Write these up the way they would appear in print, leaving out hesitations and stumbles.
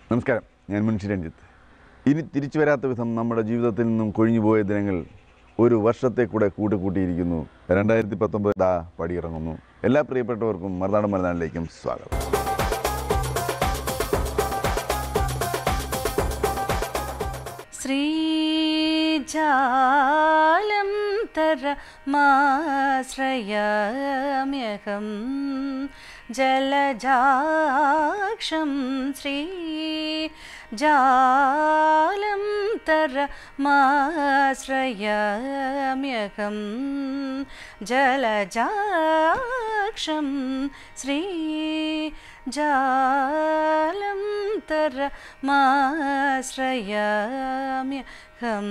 നമസ്കാരം, ഞാൻ മുൻഷി രഞ്ജിത്ത്. ഇനി തിരിച്ചു വരാത്ത വിധം നമ്മുടെ ജീവിതത്തിൽ നിന്നും കൊഴിഞ്ഞുപോയ ദിനങ്ങൾ ഒരു വർഷത്തെ കൂടെ കൂട്ടിയിരിക്കുന്നു. 2019 പടിയിറങ്ങുന്നു. എല്ലാ പ്രിയപ്പെട്ടവർക്കും മറുനാടൻ മലനാടിലേക്കും സ്വാഗതം. ശ്രീജാലം തരമാശ്രയാമ്യഹം ജലജാക്ഷം ശ്രീജാലം തരമാശ്രയാമ്യഹം ജലജാക്ഷം ശ്രീജാലം തരമാശ്രയാമ്യഹം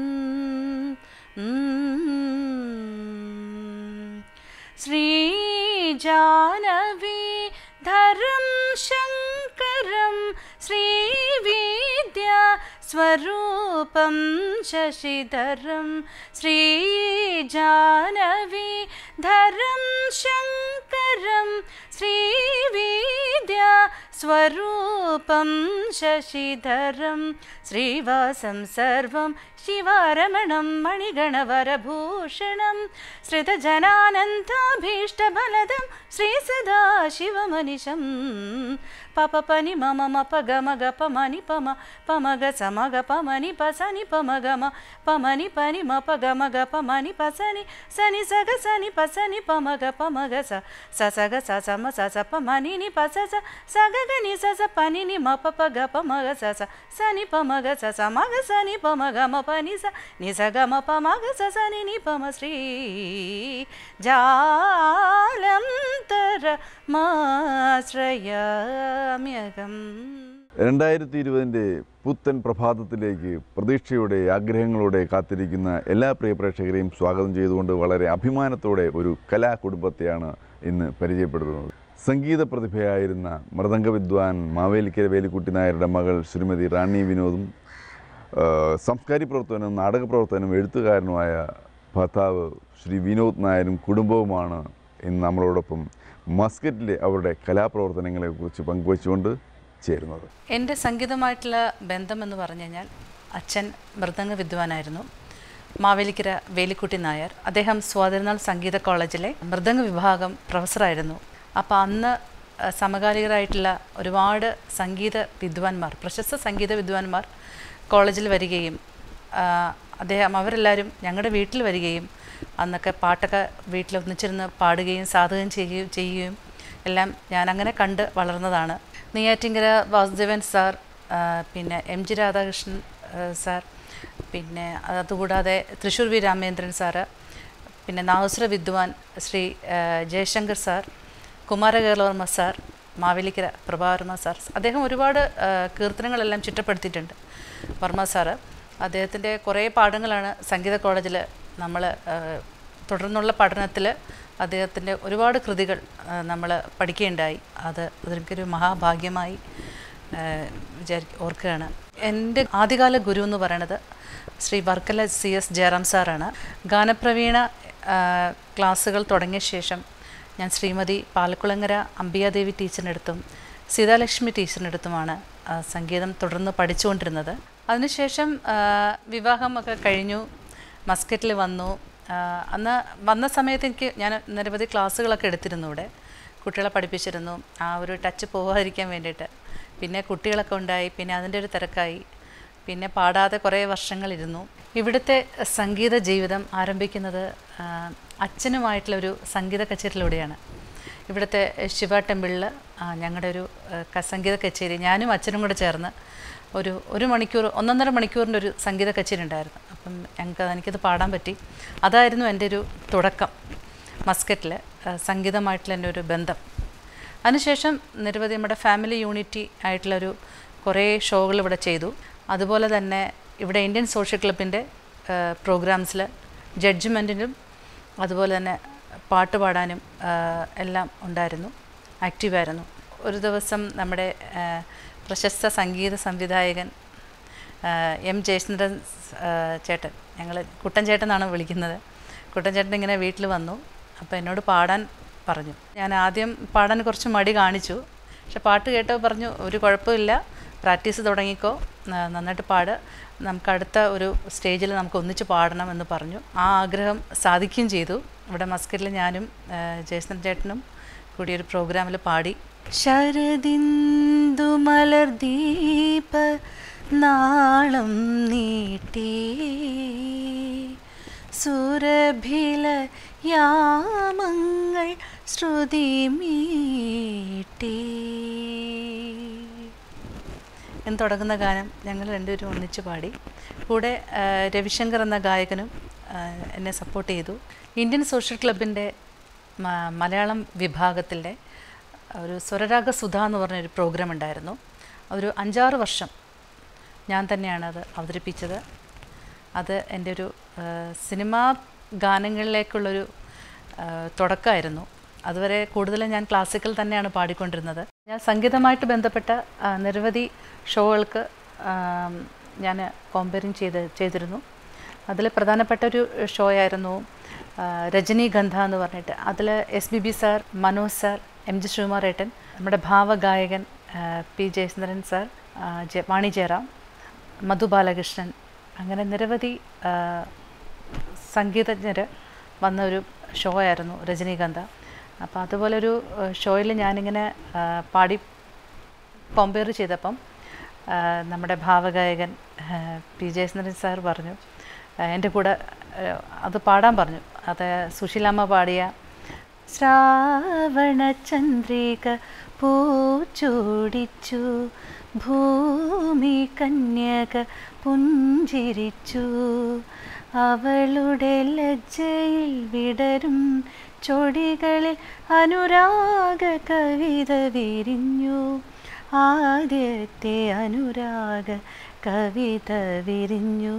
ശ്രീജാനവീധരം ശങ്കരം ശ്രീവിദ്യാ സ്വരൂപം ശശിധരം ശ്രീജാനവീധരം ശങ്കരം ശ്രീവിദ്യാ സ്വരൂപം ശശിധരം ശ്രീവാസം സർവം ശിവാരമണം മണിഗണവരഭൂഷണം ശ്രിതജനാനന്ദാഭീഷ്ടഫലദം ശ്രീസദാശിവമനിശം പപപനി മമ മപഗമഗ പമനി പമ പമഗ സമഗ പമനി പസനി പമഗമ പമനി പനി മപഗമഗ പമനി പസനി സനി സഗ സനി പസനി പമഗ പമഗ സസഗ സസമ സസ പമനി നി പസ സഗഗനി സസ പനി നി മപപഗ പമഗ സസ സനി പമഗ സസ മഗ സനി പമഗ മപനി സ നി സഗ മപമഗ സസനി നി പമ ശ്രീ ജാലം തരമാശ്രയാമ്യഹം. 2020 പുത്തൻ പ്രഭാതത്തിലേക്ക് പ്രതീക്ഷയോടെ ആഗ്രഹങ്ങളോടെ കാത്തിരിക്കുന്ന എല്ലാ പ്രിയ പ്രേക്ഷകരെയും സ്വാഗതം ചെയ്തുകൊണ്ട് വളരെ അഭിമാനത്തോടെ ഒരു കലാകുടുംബത്തെയാണ് ഇന്ന് പരിചയപ്പെടുത്തുന്നത്. സംഗീത പ്രതിഭയായിരുന്ന മൃദംഗ വിദ്വാൻ മാവേലിക്കര വേലിക്കുട്ടി നായരുടെ മകൾ ശ്രീമതി റാണി വിനോദും സംസ്കാരി പ്രവർത്തകനും നാടക പ്രവർത്തകനും എഴുത്തുകാരനുമായ ഭർത്താവ് ശ്രീ വിനോദ് നായരും കുടുംബവുമാണ് ഇന്ന് നമ്മളോടൊപ്പം മസ്കറ്റിലെ അവരുടെ കലാപ്രവർത്തനങ്ങളെക്കുറിച്ച് പങ്കുവച്ചുകൊണ്ട് ചേരുന്നത്. എൻ്റെ സംഗീതമായിട്ടുള്ള ബന്ധമെന്ന് പറഞ്ഞു കഴിഞ്ഞാൽ അച്ഛൻ മൃദംഗ വിദ്വാനായിരുന്നു, മാവേലിക്കര വേലിക്കുട്ടി നായർ. അദ്ദേഹം സ്വാതിരുന്നാൾ സംഗീത കോളേജിലെ മൃദംഗ വിഭാഗം പ്രൊഫസറായിരുന്നു. അപ്പോൾ അന്ന് സമകാലികരായിട്ടുള്ള ഒരുപാട് സംഗീത വിദ്വാൻമാർ, പ്രശസ്ത സംഗീത വിദ്വാൻമാർ കോളേജിൽ വരികയും അവരെല്ലാവരും ഞങ്ങളുടെ വീട്ടിൽ വരികയും അന്നൊക്കെ പാട്ടൊക്കെ വീട്ടിൽ ഒന്നിച്ചിരുന്ന് പാടുകയും സാധകം ചെയ്യുകയും എല്ലാം ഞാൻ അങ്ങനെ കണ്ട് വളർന്നതാണ്. നെയ്യാറ്റിങ്കര വാസുദേവൻ സാർ, പിന്നെ എം ജി രാധാകൃഷ്ണൻ സാർ, പിന്നെ അതുകൂടാതെ തൃശ്ശൂർ വി രാമേന്ദ്രൻ സാറ്, പിന്നെ നാദസ്വര വിദ്വാൻ Shri Jayashankar sir, Kumarakelavarma sir, Mavelikkara Prabhavarma sir. അദ്ദേഹം ഒരുപാട് കീർത്തനങ്ങളെല്ലാം ചിട്ടപ്പെടുത്തിയിട്ടുണ്ട്. വർമ്മ സാറ് അദ്ദേഹത്തിൻ്റെ കുറേ പാഠങ്ങളാണ് സംഗീത കോളേജിൽ നമ്മൾ തുടർന്നുള്ള പഠനത്തിൽ അദ്ദേഹത്തിൻ്റെ ഒരുപാട് കൃതികൾ നമ്മൾ പഠിക്കുകയുണ്ടായി. അതെനിക്കൊരു മഹാഭാഗ്യമായി ഓർക്കുകയാണ്. എൻ്റെ ആദ്യകാല ഗുരു എന്ന് പറയുന്നത് ശ്രീ വർക്കല CS ജയറാം സാറാണ്. ഗാനപ്രവീണ ക്ലാസ്സുകൾ തുടങ്ങിയ ശേഷം ഞാൻ ശ്രീമതി പാലക്കുളങ്ങര അംബിയാദേവി ടീച്ചറിനടുത്തും സീതാലക്ഷ്മി ടീച്ചറിനടുത്തുമാണ് സംഗീതം തുടർന്ന് പഠിച്ചുകൊണ്ടിരുന്നത്. അതിനുശേഷം വിവാഹമൊക്കെ കഴിഞ്ഞു, മസ്കറ്റിൽ വന്നു. അന്ന് വന്ന സമയത്ത് ഞാൻ നിരവധി ക്ലാസ്സുകളൊക്കെ എടുത്തിരുന്നു, ഇവിടെ കുട്ടികളെ പഠിപ്പിച്ചിരുന്നു. ആ ഒരു ടച്ച് പോകാതിരിക്കാൻ വേണ്ടിയിട്ട്. പിന്നെ കുട്ടികളൊക്കെ ഉണ്ടായി, പിന്നെ അതിൻ്റെ ഒരു തിരക്കായി, പിന്നെ പാടാതെ കുറേ വർഷങ്ങളിരുന്നു. ഇവിടുത്തെ സംഗീത ജീവിതം ആരംഭിക്കുന്നത് അച്ഛനുമായിട്ടുള്ളൊരു സംഗീത കച്ചേരിയിലൂടെയാണ്. ഇവിടുത്തെ ശിവ ടെമ്പിളിൽ ഞങ്ങളുടെ ഒരു സംഗീത കച്ചേരി ഞാനും അച്ഛനും കൂടെ ചേർന്ന് ഒരു മണിക്കൂർ 1.5 മണിക്കൂറിൻ്റെ ഒരു സംഗീത കച്ചേരി ഉണ്ടായിരുന്നു. അപ്പം എനിക്കത് പാടാൻ പറ്റി. അതായിരുന്നു എൻ്റെ ഒരു തുടക്കം മസ്കറ്റിൽ സംഗീതമായിട്ടുള്ള എൻ്റെ ഒരു ബന്ധം. അതിനുശേഷം നിരവധി നമ്മുടെ ഫാമിലി യൂണിറ്റി ആയിട്ടുള്ളൊരു കുറേ ഷോകൾ ഇവിടെ ചെയ്തു. അതുപോലെ തന്നെ ഇവിടെ ഇന്ത്യൻ സോഷ്യൽ ക്ലബിൻ്റെ പ്രോഗ്രാംസിൽ ജഡ്ജ്മെൻറ്റിനും അതുപോലെ തന്നെ പാട്ട് പാടാനും എല്ലാം ഉണ്ടായിരുന്നു, ആക്റ്റീവായിരുന്നു. ഒരു ദിവസം നമ്മുടെ പ്രശസ്ത സംഗീത സംവിധായകൻ എം ജയചന്ദ്രൻ ചേട്ടൻ, ഞങ്ങൾ കുട്ടൻ ചേട്ടനാണ് വിളിക്കുന്നത്, കുട്ടൻ ചേട്ടൻ ഇങ്ങനെ വീട്ടിൽ വന്നു. അപ്പോൾ എന്നോട് പാടാൻ പറഞ്ഞു. ഞാൻ ആദ്യം പാടാൻ കുറച്ച് മടി കാണിച്ചു. പക്ഷെ പാട്ട് കേട്ടപ്പോൾ പറഞ്ഞു ഒരു കുഴപ്പമില്ല, പ്രാക്ടീസ് തുടങ്ങിക്കോ, നന്നായിട്ട് പാട്, നമുക്ക് അടുത്ത ഒരു സ്റ്റേജിൽ നമുക്ക് ഒന്നിച്ച് പാടണം എന്ന് പറഞ്ഞു. ആ ആഗ്രഹം സാധിക്കുകയും ചെയ്തു. ഇവിടെ മസ്കറ്റിൽ ഞാനും ജയസൻ ചേട്ടനും കൂടി ഒരു പ്രോഗ്രാമിൽ പാടി. ശരദിന്ദു മലർദീപ നാളം നീട്ടി സുരഭില യാമങ്ങൾ ശ്രുതി മീട്ടി എന്ന് തുടങ്ങുന്ന ഗാനം ഞങ്ങൾ രണ്ടുപേരും ഒന്നിച്ച് പാടി. കൂടെ രവിശങ്കർ എന്ന ഗായകനും എന്നെ സപ്പോർട്ട് ചെയ്തു. ഇന്ത്യൻ സോഷ്യൽ ക്ലബിൻ്റെ മലയാളം വിഭാഗത്തിൻ്റെ ഒരു സ്വരരാഗ സുധ എന്ന് പറഞ്ഞൊരു പ്രോഗ്രാം ഉണ്ടായിരുന്നു. ഒരു 5-6 വർഷം ഞാൻ തന്നെയാണ് അത് അവതരിപ്പിച്ചത്. അത് എൻ്റെ ഒരു സിനിമാ ഗാനങ്ങളിലേക്കുള്ളൊരു തുടക്കമായിരുന്നു. അതുവരെ കൂടുതലും ഞാൻ ക്ലാസിക്കൽ തന്നെയാണ് പാടിക്കൊണ്ടിരുന്നത്. ഞാൻ സംഗീതമായിട്ട് ബന്ധപ്പെട്ട നിരവധി ഷോകൾക്ക് ഞാൻ കോമ്പയറിങ് ചെയ്തിരുന്നു. അതിൽ പ്രധാനപ്പെട്ട ഒരു ഷോയായിരുന്നു രജനീഗന്ധ എന്ന് പറഞ്ഞിട്ട്. അതിൽ SBB sir, Manoj sir, MG Sreekumar ഏട്ടൻ, നമ്മുടെ ഭാവഗായകൻ P ജയചന്ദ്രൻ സാർ, വാണി ജയറാം, മധു ബാലകൃഷ്ണൻ, അങ്ങനെ നിരവധി സംഗീതജ്ഞർ വന്ന ഒരു ഷോ ആയിരുന്നു രജനീഗന്ധ. അപ്പോൾ അതുപോലൊരു ഷോയിൽ ഞാനിങ്ങനെ പാടി കോമ്പയർ ചെയ്തപ്പം നമ്മുടെ ഭാവഗായകൻ P ജയചന്ദ്രൻ സാർ പറഞ്ഞു, എൻ്റെ കൂടെ അത് പാടാൻ പറഞ്ഞു. അത് സുശീലാമ്മ പാടിയ ശ്രാവണ ചന്ദ്രിക പൂച്ചൂടിച്ചു ഭൂമി കന്യക പുഞ്ചിരിച്ചു അവളുടെ ലജ്ജയിൽ വിടരും ചൊടികളിൽ അനുരാഗ കവിത വിരിഞ്ഞു ആദ്യത്തെ അനുരാഗ കവിത വിരിഞ്ഞു.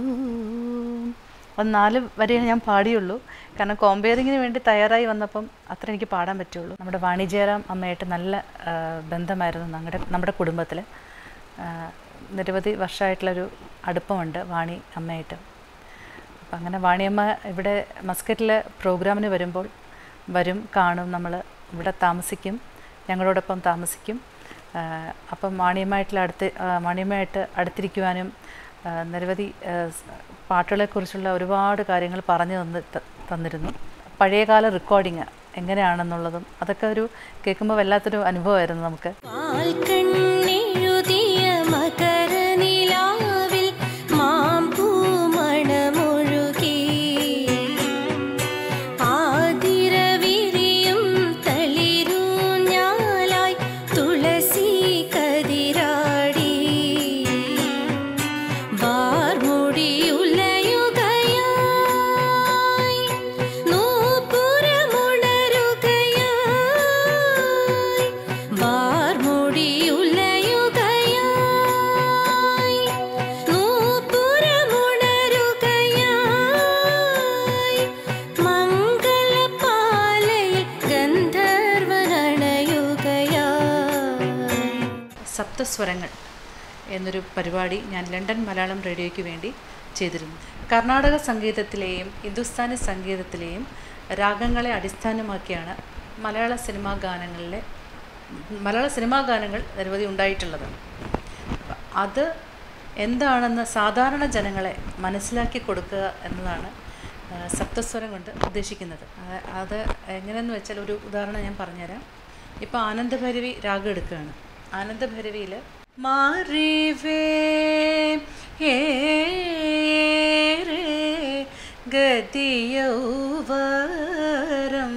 4 വരികൾ ഞാൻ പാടിയുള്ളൂ. കാരണം കോമ്പയറിങ്ങിന് വേണ്ടി തയ്യാറായി വന്നപ്പം അത്ര എനിക്ക് പാടാൻ പറ്റുള്ളൂ. നമ്മുടെ വാണി ജയറാം അമ്മയായിട്ട് നല്ല ബന്ധമായിരുന്നു നമ്മുടെ കുടുംബത്തിൽ. നിരവധി വർഷമായിട്ടുള്ളൊരു അടുപ്പമുണ്ട് വാണി അമ്മയായിട്ട്. അപ്പം അങ്ങനെ വാണിയമ്മ ഇവിടെ മസ്കറ്റിൽ പ്രോഗ്രാമിന് വരും, കാണും, നമ്മൾ ഇവിടെ താമസിക്കും, ഞങ്ങളോടൊപ്പം താമസിക്കും. അപ്പം വാണിയമ്മയായിട്ട് അടുത്തിരിക്കുവാനും നിരവധി പാട്ടുകളെക്കുറിച്ചുള്ള ഒരുപാട് കാര്യങ്ങൾ പറഞ്ഞു തന്നിരുന്നു. പഴയകാല റെക്കോർഡിങ് എങ്ങനെയാണെന്നുള്ളതും അതൊക്കെ ഒരു കേൾക്കുമ്പോൾ വല്ലാത്തൊരു അനുഭവമായിരുന്നു നമുക്ക്. സപ്തസ്വരങ്ങൾ എന്നൊരു പരിപാടി ഞാൻ ലണ്ടൻ മലയാളം റേഡിയോയ്ക്ക് വേണ്ടി ചെയ്തിരുന്നു. കർണാടക സംഗീതത്തിലെയും ഹിന്ദുസ്ഥാനി സംഗീതത്തിലെയും രാഗങ്ങളെ അടിസ്ഥാനമാക്കിയാണ് മലയാള സിനിമാ ഗാനങ്ങൾ നിരവധി ഉണ്ടായിട്ടുള്ളത്. അത് എന്താണെന്ന് സാധാരണ ജനങ്ങളെ മനസ്സിലാക്കി കൊടുക്കുക എന്നതാണ് സപ്തസ്വരം കൊണ്ട് ഉദ്ദേശിക്കുന്നത്. അത് എങ്ങനെയെന്ന് വെച്ചാൽ ഒരു ഉദാഹരണം ഞാൻ പറഞ്ഞുതരാം. ഇപ്പോൾ ആനന്ദഭൈരവി രാഗം എടുക്കുകയാണ്. ആനന്ദഭൈരവിയിൽ മാറിവേ ഗതിയൗവരം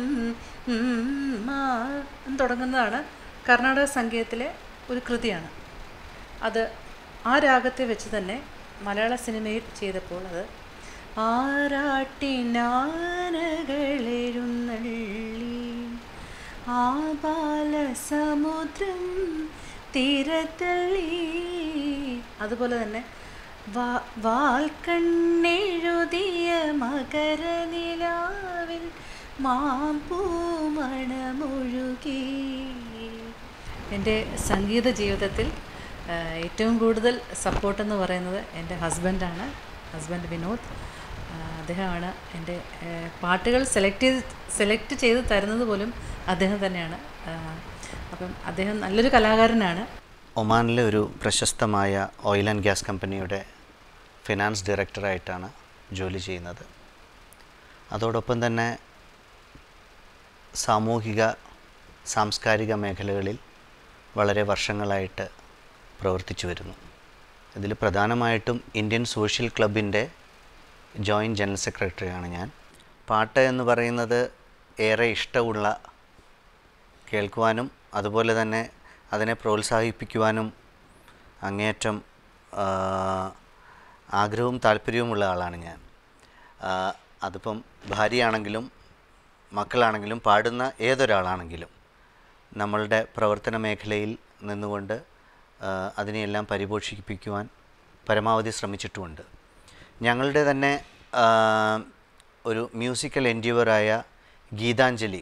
തുടങ്ങുന്നതാണ് കർണാടക സംഗീതത്തിലെ ഒരു കൃതിയാണ്. അത് ആ രാഗത്തെ വെച്ച് തന്നെ മലയാള സിനിമയിൽ ചെയ്തപ്പോൾ അത് ആറാട്ടിനാനകളെഴുന്നള്ളി ആബാലസമുദ്രം തീരത്തള്ളി. അതുപോലെ തന്നെ വാൽക്കണ്ണെഴുതിയ മകരനിലാവിൽ മാമ്പൂമണമൊഴുകി. എൻ്റെ സംഗീത ജീവിതത്തിൽ ഏറ്റവും കൂടുതൽ സപ്പോർട്ടെന്ന് പറയുന്നത് എൻ്റെ ഹസ്ബൻഡ് വിനോദ്. അദ്ദേഹമാണ് എൻ്റെ പാട്ടുകൾ സെലക്ട് ചെയ്ത് തരുന്നത് പോലും അദ്ദേഹം തന്നെയാണ്. അപ്പം അദ്ദേഹം നല്ലൊരു കലാകാരനാണ്. ഒമാനിലെ ഒരു പ്രശസ്തമായ ഓയിൽ ആൻഡ് ഗ്യാസ് കമ്പനിയുടെ ഫിനാൻസ് ഡയറക്ടറായിട്ടാണ് ജോലി ചെയ്യുന്നത്. അതോടൊപ്പം തന്നെ സാമൂഹിക സാംസ്കാരിക മേഖലകളിൽ വളരെ വർഷങ്ങളായിട്ട് പ്രവർത്തിച്ചു വരുന്നു. ഇതിൽ പ്രധാനമായിട്ടും ഇന്ത്യൻ സോഷ്യൽ ക്ലബിൻ്റെ ജോയിൻറ്റ് ജനറൽ സെക്രട്ടറിയാണ് ഞാൻ. പാട്ട് എന്ന് പറയുന്നത് ഏറെ ഇഷ്ടമുള്ള, കേൾക്കുവാനും അതുപോലെ തന്നെ അതിനെ പ്രോത്സാഹിപ്പിക്കുവാനും അങ്ങേയറ്റം ആഗ്രഹവും താല്പര്യവുമുള്ള ആളാണ് ഞാൻ. അതിപ്പം ഭാര്യയാണെങ്കിലും മക്കളാണെങ്കിലും പാടുന്ന ഏതൊരാളാണെങ്കിലും നമ്മളുടെ പ്രവർത്തന മേഖലയിൽ നിന്നുകൊണ്ട് അതിനെയെല്ലാം പരിപോഷിപ്പിക്കുവാൻ പരമാവധി ശ്രമിച്ചിട്ടുമുണ്ട്. ഞങ്ങളുടെ തന്നെ ഒരു മ്യൂസിക്കൽ എൻഡ്യൂവറായ ഗീതാഞ്ജലി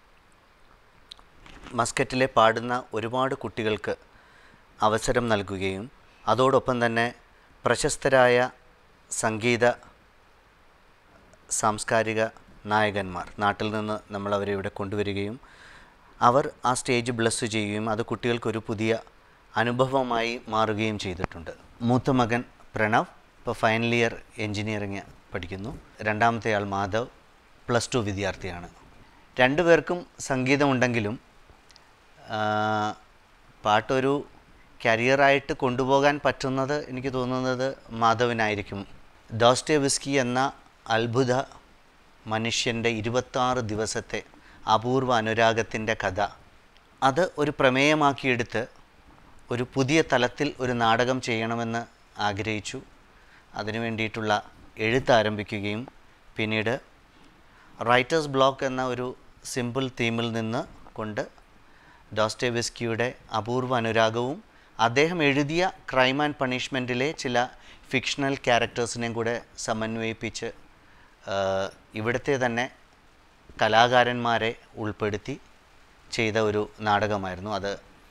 മസ്കറ്റിലെ പാടുന്ന ഒരുപാട് കുട്ടികൾക്ക് അവസരം നൽകുകയും അതോടൊപ്പം തന്നെ പ്രശസ്തരായ സംഗീത സാംസ്കാരിക നായകന്മാർ നാട്ടിൽ നിന്ന് നമ്മളവരെ ഇവിടെ കൊണ്ടുവരികയും അവർ ആ സ്റ്റേജ് ബ്ലസ് ചെയ്യുകയും അത് കുട്ടികൾക്കൊരു പുതിയ അനുഭവമായി മാറുകയും ചെയ്തിട്ടുണ്ട്. മൂത്ത മകൻ പ്രണവ് ഇപ്പോൾ ഫൈനൽ ഇയർ എൻജിനീയറിംഗ് പഠിക്കുന്നു. രണ്ടാമത്തെ ആൾ മാധവ് +2 വിദ്യാർത്ഥിയാണ്. രണ്ടുപേർക്കും സംഗീതമുണ്ടെങ്കിലും പാട്ടൊരു കരിയറായിട്ട് കൊണ്ടുപോകാൻ പറ്റുന്നത് എനിക്ക് തോന്നുന്നത് മാധവിനായിരിക്കും. ദോസ്റ്റോയെവ്സ്കി എന്ന അത്ഭുത മനുഷ്യൻ്റെ 26 ദിവസത്തെ അപൂർവ അനുരാഗത്തിൻ്റെ കഥ അത് ഒരു പ്രമേയമാക്കിയെടുത്ത് ഒരു പുതിയ തലത്തിൽ ഒരു നാടകം ചെയ്യണമെന്ന് ആഗ്രഹിച്ചു. അതിനു വേണ്ടിയിട്ടുള്ള എഴുത്ത് ആരംഭിക്കുകയും പിന്നീട് റൈറ്റേഴ്സ് ബ്ലോക്ക് എന്ന ഒരു സിമ്പിൾ തീമിൽ നിന്ന് കൊണ്ട് ദോസ്റ്റോയെവ്സ്കിയുടെ അപൂർവ അനുരാഗവും അദ്ദേഹം എഴുതിയ ക്രൈം ആൻഡ് പണിഷ്മെൻറ്റിലെ ചില ഫിക്ഷണൽ ക്യാരക്ടേഴ്സിനെയും കൂടെ സമന്വയിപ്പിച്ച് ഇവിടുത്തെ തന്നെ കലാകാരന്മാരെ ഉൾപ്പെടുത്തി ചെയ്ത ഒരു നാടകമായിരുന്നു അത്.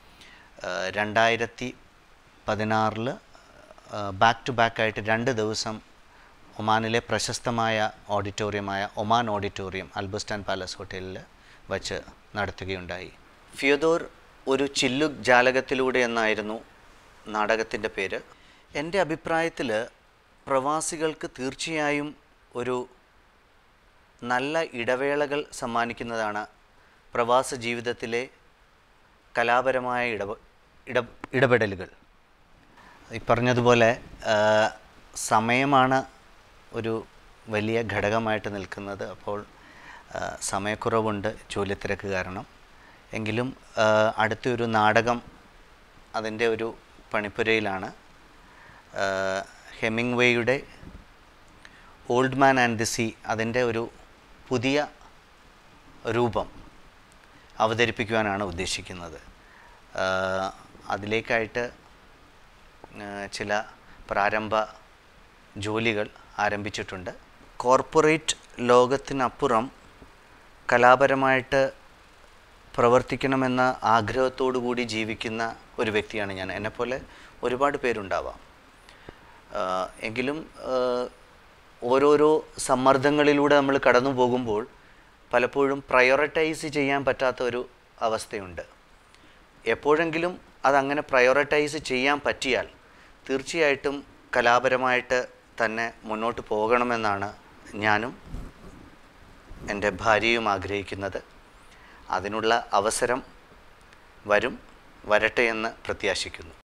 2016 ബാക്ക് ടു ബാക്കായിട്ട് 2 ദിവസം ഒമാനിലെ പ്രശസ്തമായ ഓഡിറ്റോറിയമായ ഒമാൻ ഓഡിറ്റോറിയം അൽബുസ്റ്റാൻ പാലസ് ഹോട്ടലിൽ വച്ച് നടത്തുകയുണ്ടായി. ഫിയോദോർ ഒരു ചില്ലു ജാലകത്തിലൂടെ എന്നായിരുന്നു നാടകത്തിൻ്റെ പേര്. എൻ്റെ അഭിപ്രായത്തിൽ പ്രവാസികൾക്ക് തീർച്ചയായും ഒരു നല്ല ഇടവേളകൾ സമ്മാനിക്കുന്നതാണ് പ്രവാസ ജീവിതത്തിലെ കലാപരമായ ഇടപെടലുകൾ. ഈ പറഞ്ഞതുപോലെ സമയമാണ് ഒരു വലിയ ഘടകമായിട്ട് നിൽക്കുന്നത്. അപ്പോൾ സമയക്കുറവുണ്ട് ജോലിത്തിരക്ക് കാരണം. എങ്കിലും അടുത്തൊരു നാടകം അതിൻ്റെ ഒരു പണിപ്പുരയിലാണ്. ഹെമിംഗ്വേയുടെ old man and the sea അതിൻ്റെ ഒരു പുതിയ രൂപം അവതരിപ്പിക്കുവാനാണ് ഉദ്ദേശിക്കുന്നത്. അതിലേക്കായിട്ട് ചില പ്രാരംഭ ജോലികൾ ആരംഭിച്ചിട്ടുണ്ട്. കോർപ്പറേറ്റ് ലോകത്തിനപ്പുറം കലാപരമായിട്ട് പ്രവർത്തിക്കണമെന്ന ആഗ്രഹത്തോടു കൂടി ജീവിക്കുന്ന ഒരു വ്യക്തിയാണ് ഞാൻ. എന്നെപ്പോലെ ഒരുപാട് പേരുണ്ടാവാം. എങ്കിലും ഓരോരോ സമ്മർദ്ദങ്ങളിലൂടെ നമ്മൾ കടന്നു പോകുമ്പോൾ പലപ്പോഴും പ്രയോറിറ്റൈസ് ചെയ്യാൻ പറ്റാത്ത ഒരു അവസ്ഥയുണ്ട്. എപ്പോഴെങ്കിലും അതങ്ങനെ പ്രയോറിറ്റൈസ് ചെയ്യാൻ പറ്റിയാൽ തീർച്ചയായിട്ടും കലാപരമായിട്ട് തന്നെ മുന്നോട്ട് പോകണമെന്നാണ് ഞാനും എൻ്റെ ഭാര്യയും ആഗ്രഹിക്കുന്നത്. അതിനുള്ള അവസരം വരട്ടെ എന്ന് പ്രത്യാശിക്കുന്നു.